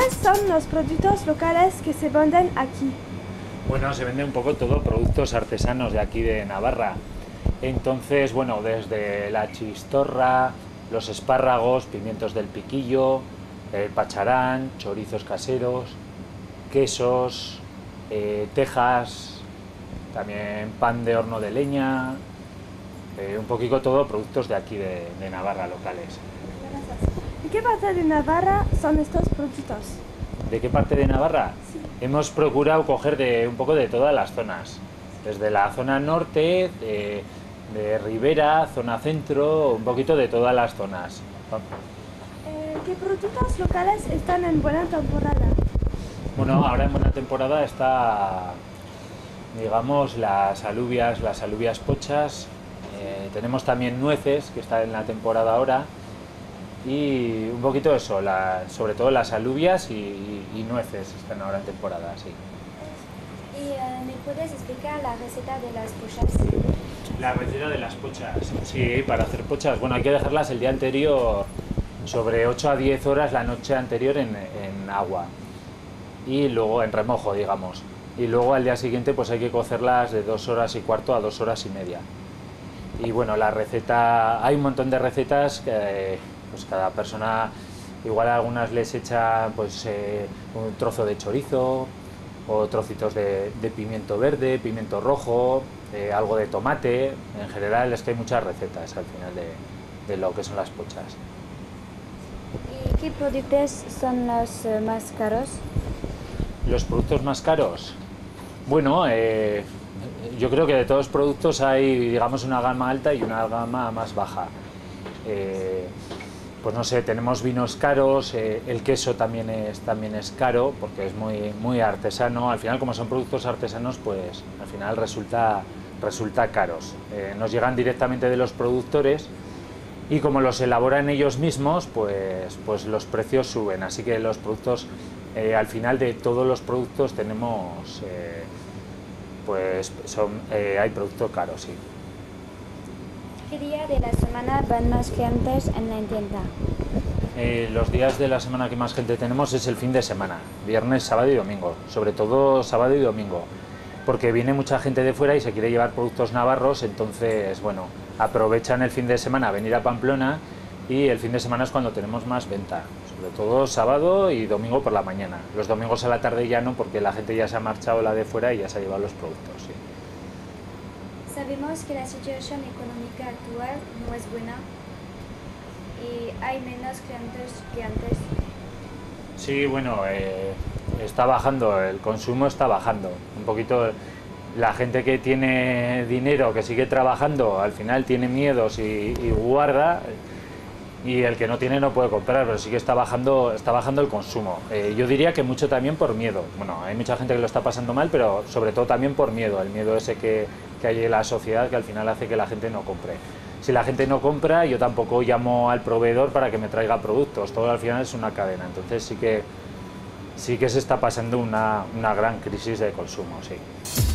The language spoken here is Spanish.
¿Cuáles son los productos locales que se venden aquí? Bueno, se vende un poco todo, productos artesanos de aquí de Navarra. Entonces, bueno, desde la chistorra, los espárragos, pimientos del piquillo, el pacharán, chorizos caseros, quesos, tejas, también pan de horno de leña, un poquito todo productos de aquí de Navarra locales. ¿De qué parte de Navarra son estos productos? ¿De qué parte de Navarra? Sí. Hemos procurado coger un poco de todas las zonas, desde la zona norte, de Ribera, zona centro, un poquito de todas las zonas. ¿Qué productos locales están en buena temporada? Bueno, ahora en buena temporada está, digamos, las alubias pochas, tenemos también nueces, que está en la temporada ahora, y un poquito eso, sobre todo las alubias y nueces están ahora en temporada, sí. ¿Y me puedes explicar la receta de las pochas? La receta de las pochas, sí, para hacer pochas, bueno, hay que dejarlas el día anterior, sobre 8 a 10 horas la noche anterior en agua, y luego en remojo, digamos, y luego al día siguiente pues hay que cocerlas de 2 horas y cuarto a 2 horas y media. Y bueno, la receta, hay un montón de recetas que pues cada persona, igual a algunas les echa pues un trozo de chorizo o trocitos de pimiento verde, pimiento rojo, algo de tomate. En general es que hay muchas recetas al final de lo que son las pochas. ¿Y qué productos son los más caros? Los productos más caros, bueno, yo creo que de todos los productos hay, digamos, una gama alta y una gama más baja. Pues no sé, tenemos vinos caros, el queso también es caro porque es muy artesano. Al final, como son productos artesanos, pues al final resulta caros. Nos llegan directamente de los productores y como los elaboran ellos mismos, pues los precios suben. Así que los productos, al final de todos los productos tenemos, hay productos caros, sí. ¿Qué día de la semana van más clientes en la tienda? Los días de la semana que más gente tenemos es el fin de semana, viernes, sábado y domingo, sobre todo sábado y domingo, porque viene mucha gente de fuera y se quiere llevar productos navarros, entonces, bueno, aprovechan el fin de semana a venir a Pamplona y el fin de semana es cuando tenemos más venta, sobre todo sábado y domingo por la mañana. Los domingos a la tarde ya no, porque la gente ya se ha marchado la de fuera y ya se ha llevado los productos, sí. Sabemos que la situación económica actual no es buena y hay menos clientes que antes. Sí, bueno, está bajando, el consumo está bajando. Un poquito la gente que tiene dinero, que sigue trabajando, al final tiene miedos y guarda, y el que no tiene no puede comprar, pero sí que está bajando el consumo. Yo diría que mucho también por miedo. Bueno, hay mucha gente que lo está pasando mal, pero sobre todo también por miedo, el miedo ese que hay en la sociedad que al final hace que la gente no compre. Si la gente no compra, yo tampoco llamo al proveedor para que me traiga productos, todo al final es una cadena, entonces sí que se está pasando una gran crisis de consumo, sí.